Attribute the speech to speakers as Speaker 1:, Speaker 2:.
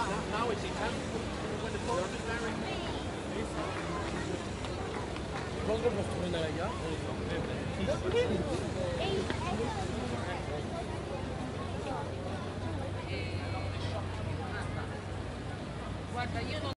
Speaker 1: Now it's in hand. When the ball is direct.
Speaker 2: Quando posso prendere la
Speaker 3: Guarda, io non